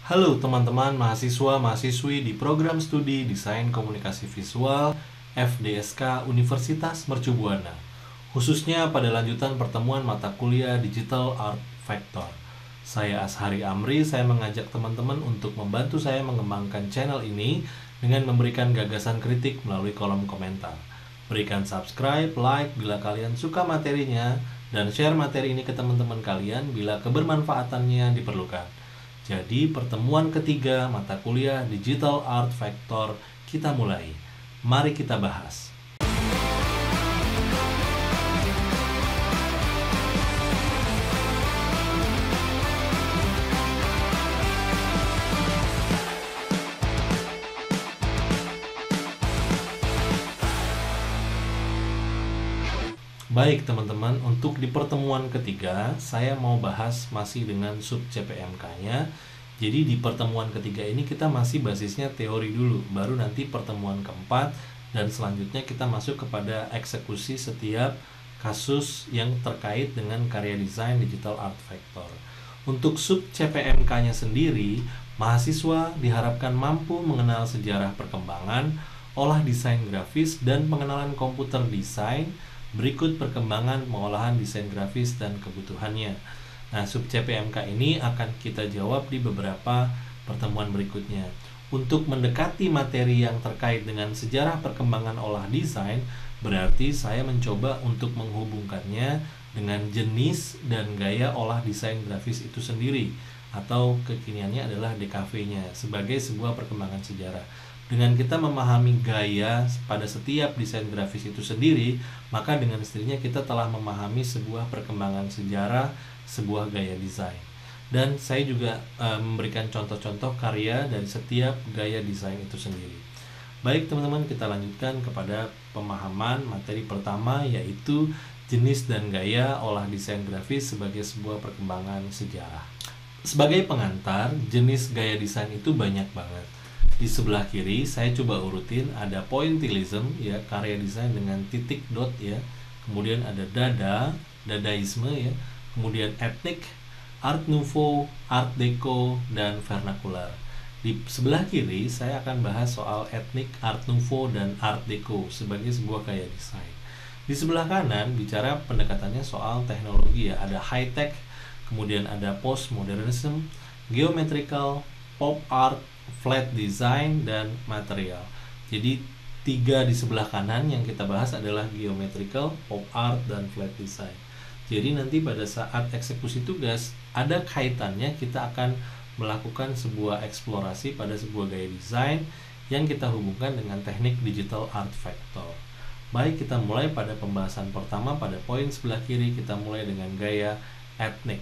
Halo teman-teman mahasiswa-mahasiswi di program studi Desain Komunikasi Visual FDSK Universitas Mercu Buana, khususnya pada lanjutan pertemuan mata kuliah Digital Art Vector. Saya Ashari Amri, saya mengajak teman-teman untuk membantu saya mengembangkan channel ini dengan memberikan gagasan kritik melalui kolom komentar. Berikan subscribe, like bila kalian suka materinya, dan share materi ini ke teman-teman kalian bila kebermanfaatannya diperlukan. Jadi pertemuan ketiga mata kuliah Digital Art Vector kita mulai. Mari kita bahas. Baik teman-teman, untuk di pertemuan ketiga saya mau bahas masih dengan sub CPMK-nya. Jadi di pertemuan ketiga ini kita masih basisnya teori dulu, baru nanti pertemuan keempat dan selanjutnya kita masuk kepada eksekusi setiap kasus yang terkait dengan karya desain Digital Art Vector. Untuk sub CPMK-nya sendiri, mahasiswa diharapkan mampu mengenal sejarah perkembangan, olah desain grafis, dan pengenalan komputer desain. Berikut perkembangan pengolahan desain grafis dan kebutuhannya. Nah, sub CPMK ini akan kita jawab di beberapa pertemuan berikutnya. Untuk mendekati materi yang terkait dengan sejarah perkembangan olah desain, berarti saya mencoba untuk menghubungkannya dengan jenis dan gaya olah desain grafis itu sendiri, atau kekiniannya adalah DKV-nya, sebagai sebuah perkembangan sejarah. Dengan kita memahami gaya pada setiap desain grafis itu sendiri, maka dengan sendirinya kita telah memahami sebuah perkembangan sejarah, sebuah gaya desain. Dan saya juga memberikan contoh-contoh karya dari setiap gaya desain itu sendiri. Baik teman-teman, kita lanjutkan kepada pemahaman materi pertama, yaitu jenis dan gaya olah desain grafis sebagai sebuah perkembangan sejarah. Sebagai pengantar, jenis gaya desain itu banyak banget. Di sebelah kiri saya coba urutin, ada pointillism ya, karya desain dengan titik dot ya. Kemudian ada dadaisme ya. Kemudian etnik, art nouveau, art deco, dan vernacular. Di sebelah kiri saya akan bahas soal etnik, art nouveau, dan art deco sebagai sebuah gaya desain. Di sebelah kanan bicara pendekatannya soal teknologi ya, ada high tech, kemudian ada postmodernism, geometrical, pop art, flat design, dan material. Jadi tiga di sebelah kanan yang kita bahas adalah geometrical, pop art, dan flat design. Jadi nanti pada saat eksekusi tugas ada kaitannya, kita akan melakukan sebuah eksplorasi pada sebuah gaya desain yang kita hubungkan dengan teknik Digital Art Vector. Baik, kita mulai pada pembahasan pertama. Pada poin sebelah kiri kita mulai dengan gaya etnik.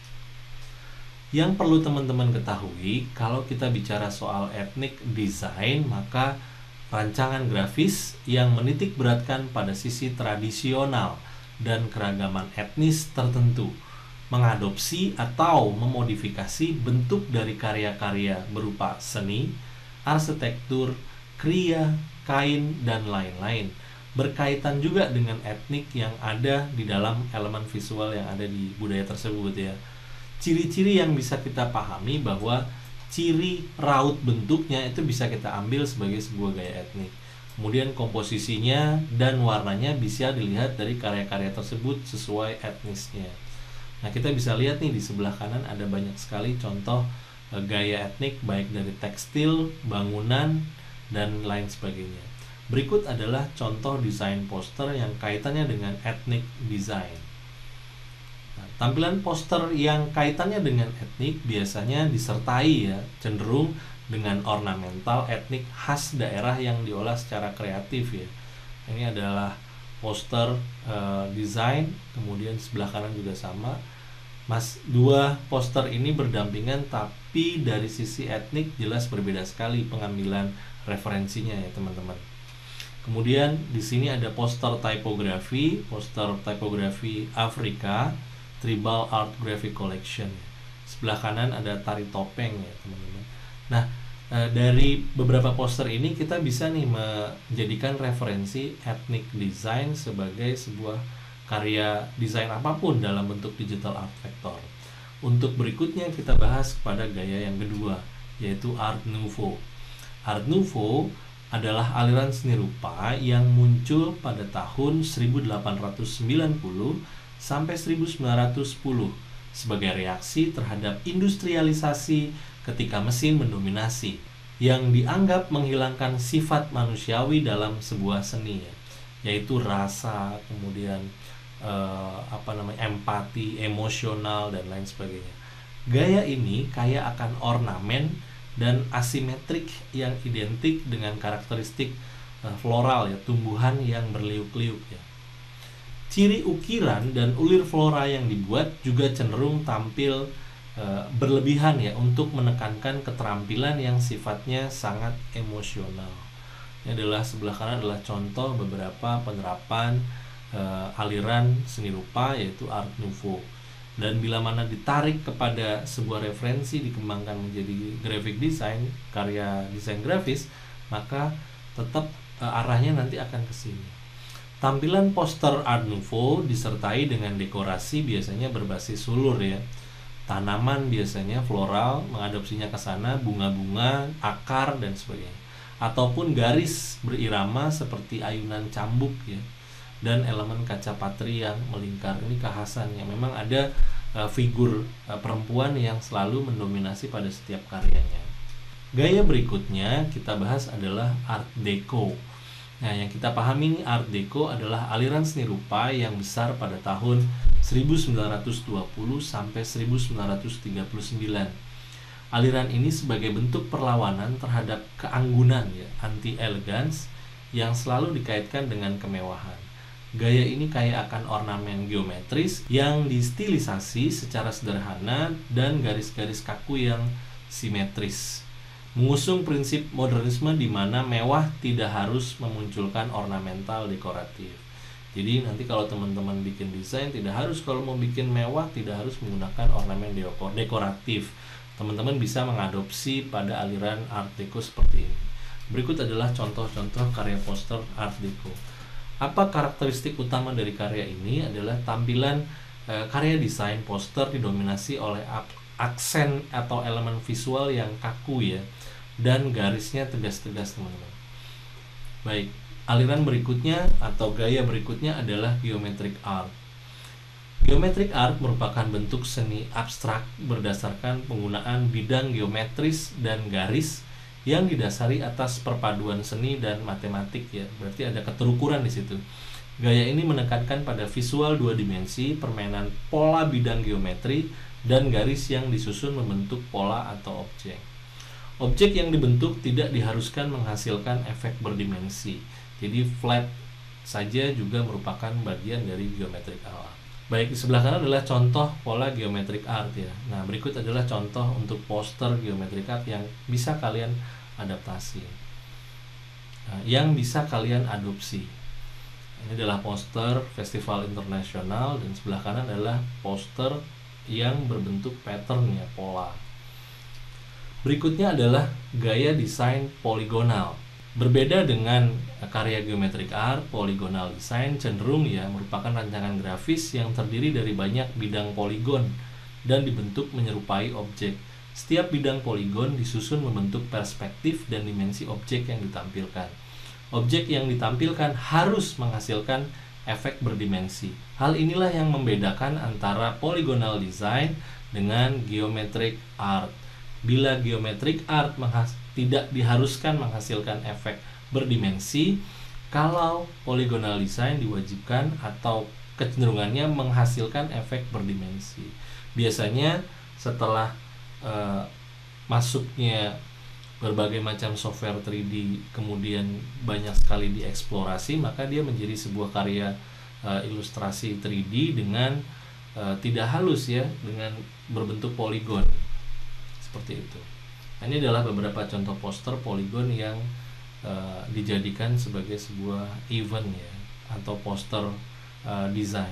Yang perlu teman-teman ketahui, kalau kita bicara soal etnik desain, maka rancangan grafis yang menitik beratkan pada sisi tradisional dan keragaman etnis tertentu, mengadopsi atau memodifikasi bentuk dari karya-karya berupa seni, arsitektur, kriya, kain, dan lain-lain, berkaitan juga dengan etnik yang ada di dalam elemen visual yang ada di budaya tersebut ya. Ciri-ciri yang bisa kita pahami bahwa ciri raut bentuknya itu bisa kita ambil sebagai sebuah gaya etnik. Kemudian komposisinya dan warnanya bisa dilihat dari karya-karya tersebut sesuai etnisnya. Nah, kita bisa lihat nih di sebelah kanan ada banyak sekali contoh gaya etnik, baik dari tekstil, bangunan, dan lain sebagainya. Berikut adalah contoh desain poster yang kaitannya dengan etnik design. Tampilan poster yang kaitannya dengan etnik biasanya disertai ya, cenderung dengan ornamental etnik khas daerah yang diolah secara kreatif ya. Ini adalah poster desain, kemudian sebelah kanan juga sama. Dua poster ini berdampingan, tapi dari sisi etnik jelas berbeda sekali pengambilan referensinya ya teman-teman. Kemudian di sini ada poster tipografi Afrika, Tribal Art Graphic Collection. Sebelah kanan ada tari topeng ya teman-teman. Nah, dari beberapa poster ini kita bisa nih menjadikan referensi etnik design sebagai sebuah karya desain apapun dalam bentuk Digital Art Vector. Untuk berikutnya kita bahas pada gaya yang kedua, yaitu Art Nouveau. Art Nouveau adalah aliran seni rupa yang muncul pada tahun 1890 sampai 1910 sebagai reaksi terhadap industrialisasi ketika mesin mendominasi, yang dianggap menghilangkan sifat manusiawi dalam sebuah seni, yaitu rasa, kemudian empati, emosional, dan lain sebagainya. Gaya ini kaya akan ornamen dan asimetrik yang identik dengan karakteristik floral, ya, tumbuhan yang berliuk-liuk, ya. Ciri ukiran dan ulir flora yang dibuat juga cenderung tampil berlebihan, ya, untuk menekankan keterampilan yang sifatnya sangat emosional. Ini adalah, sebelah kanan adalah contoh beberapa penerapan aliran seni rupa, yaitu Art Nouveau. Dan bila mana ditarik kepada sebuah referensi dikembangkan menjadi graphic design, karya desain grafis, maka tetap arahnya nanti akan ke sini. Tampilan poster Art Nouveau disertai dengan dekorasi biasanya berbasis sulur, ya. Tanaman biasanya floral, mengadopsinya ke sana, bunga-bunga, akar, dan sebagainya. Ataupun garis berirama seperti ayunan cambuk, ya. Dan elemen kaca patri yang melingkar. Ini kekhasannya. Memang ada figur perempuan yang selalu mendominasi pada setiap karyanya. Gaya berikutnya kita bahas adalah Art Deco. Nah, yang kita pahami ini, Art Deco adalah aliran seni rupa yang besar pada tahun 1920 sampai 1939. Aliran ini sebagai bentuk perlawanan terhadap keanggunan, ya, anti-elegance yang selalu dikaitkan dengan kemewahan. Gaya ini kaya akan ornamen geometris yang distilisasi secara sederhana dan garis-garis kaku yang simetris. Mengusung prinsip modernisme di mana mewah tidak harus memunculkan ornamental dekoratif. Jadi nanti kalau teman-teman bikin desain, tidak harus, kalau mau bikin mewah tidak harus menggunakan ornamen dekoratif. Teman-teman bisa mengadopsi pada aliran Art Deco seperti ini. Berikut adalah contoh-contoh karya poster Art Deco. Apa karakteristik utama dari karya ini? Adalah tampilan karya desain poster didominasi oleh aksen atau elemen visual yang kaku, ya, dan garisnya tegas-tegas, teman-teman. Baik, aliran berikutnya atau gaya berikutnya adalah geometric art. Geometric art merupakan bentuk seni abstrak berdasarkan penggunaan bidang geometris dan garis yang didasari atas perpaduan seni dan matematik, ya. Berarti ada keterukuran di situ. Gaya ini menekankan pada visual dua dimensi, permainan pola bidang geometri, dan garis yang disusun membentuk pola atau objek. Objek yang dibentuk tidak diharuskan menghasilkan efek berdimensi. Jadi flat saja juga merupakan bagian dari geometric art. Baik, di sebelah kanan adalah contoh pola geometric art, ya. Nah, berikut adalah contoh untuk poster geometric art yang bisa kalian adaptasi, yang bisa kalian adopsi. Ini adalah poster festival internasional, dan sebelah kanan adalah poster yang berbentuk pattern, ya, pola. Berikutnya adalah gaya desain poligonal. Berbeda dengan karya geometric art, poligonal design cenderung, ya, merupakan rancangan grafis yang terdiri dari banyak bidang poligon dan dibentuk menyerupai objek. Setiap bidang poligon disusun membentuk perspektif dan dimensi objek yang ditampilkan. Objek yang ditampilkan harus menghasilkan efek berdimensi. Hal inilah yang membedakan antara polygonal design dengan geometric art. Bila geometric art tidak diharuskan menghasilkan efek berdimensi, kalau polygonal design diwajibkan atau kecenderungannya menghasilkan efek berdimensi. Biasanya setelah masuknya berbagai macam software 3D kemudian banyak sekali dieksplorasi, maka dia menjadi sebuah karya ilustrasi 3D dengan tidak halus, ya, dengan berbentuk poligon seperti itu. Nah, ini adalah beberapa contoh poster poligon yang dijadikan sebagai sebuah event, ya, atau poster desain.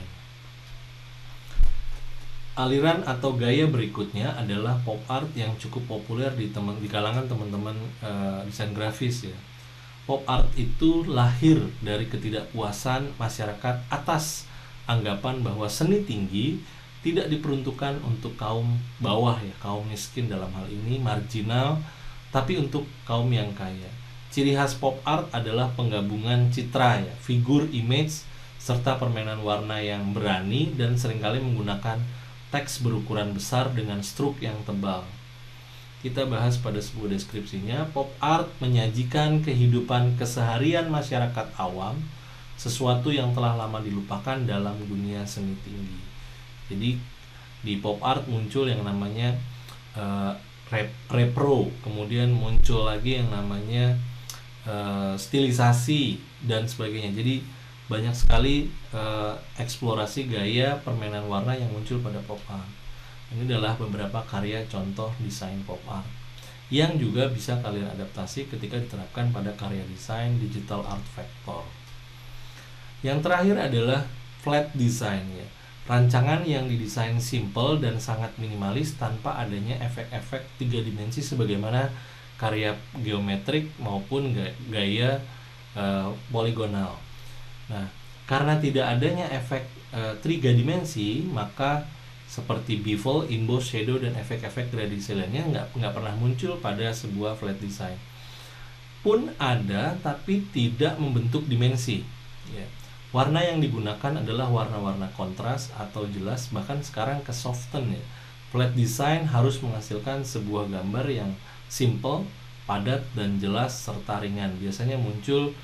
Aliran atau gaya berikutnya adalah pop art yang cukup populer di kalangan teman-teman desain grafis, ya. Pop art itu lahir dari ketidakpuasan masyarakat atas anggapan bahwa seni tinggi tidak diperuntukkan untuk kaum bawah ya, kaum miskin dalam hal ini, marginal, tapi untuk kaum yang kaya. Ciri khas pop art adalah penggabungan citra ya, figur, image, serta permainan warna yang berani dan seringkali menggunakan teks berukuran besar dengan struk yang tebal. Kita bahas pada sebuah deskripsinya. Pop art menyajikan kehidupan keseharian masyarakat awam, sesuatu yang telah lama dilupakan dalam dunia seni tinggi. Jadi di pop art muncul yang namanya repro, kemudian muncul lagi yang namanya stilisasi dan sebagainya. Jadi banyak sekali eksplorasi gaya permainan warna yang muncul pada pop art. Ini adalah beberapa karya contoh desain pop art yang juga bisa kalian adaptasi ketika diterapkan pada karya desain digital art vector. Yang terakhir adalah flat design ya. Rancangan yang didesain simple dan sangat minimalis tanpa adanya efek-efek 3 dimensi sebagaimana karya geometrik maupun gaya poligonal. Nah, karena tidak adanya efek 3 dimensi, maka seperti bevel, emboss, shadow, dan efek-efek gradasi lainnya nggak pernah muncul pada sebuah flat design. Pun ada, tapi tidak membentuk dimensi ya. Warna yang digunakan adalah warna-warna kontras atau jelas, bahkan sekarang ke soften ya. Flat design harus menghasilkan sebuah gambar yang simple, padat, dan jelas serta ringan. Biasanya muncul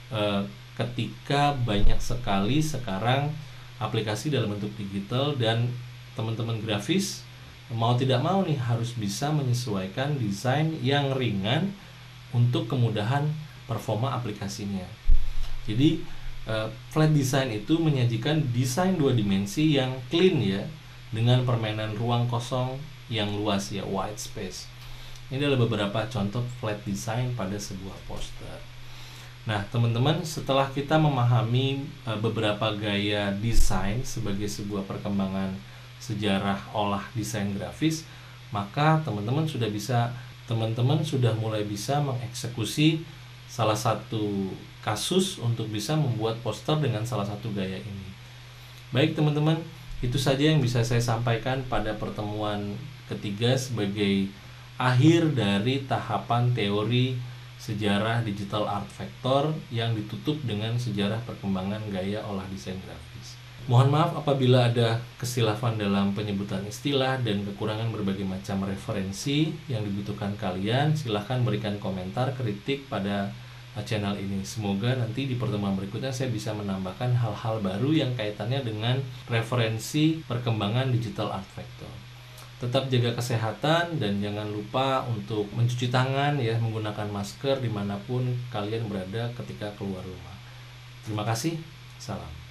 ketika banyak sekali sekarang aplikasi dalam bentuk digital, dan teman-teman grafis mau tidak mau nih harus bisa menyesuaikan desain yang ringan untuk kemudahan performa aplikasinya. Jadi flat design itu menyajikan desain 2 dimensi yang clean ya, dengan permainan ruang kosong yang luas ya, white space. Ini adalah beberapa contoh flat design pada sebuah poster. Nah, teman-teman, setelah kita memahami beberapa gaya desain sebagai sebuah perkembangan sejarah olah desain grafis, maka teman-teman sudah mulai bisa mengeksekusi salah satu kasus untuk bisa membuat poster dengan salah satu gaya ini. Baik teman-teman, itu saja yang bisa saya sampaikan pada pertemuan ketiga sebagai akhir dari tahapan teori sejarah digital art vector yang ditutup dengan sejarah perkembangan gaya olah desain grafis. Mohon maaf apabila ada kesilapan dalam penyebutan istilah dan kekurangan berbagai macam referensi yang dibutuhkan kalian. Silahkan berikan komentar, kritik pada channel ini. Semoga nanti di pertemuan berikutnya saya bisa menambahkan hal-hal baru yang kaitannya dengan referensi perkembangan digital art vector. Tetap jaga kesehatan dan jangan lupa untuk mencuci tangan ya, menggunakan masker dimanapun kalian berada ketika keluar rumah. Terima kasih. Salam.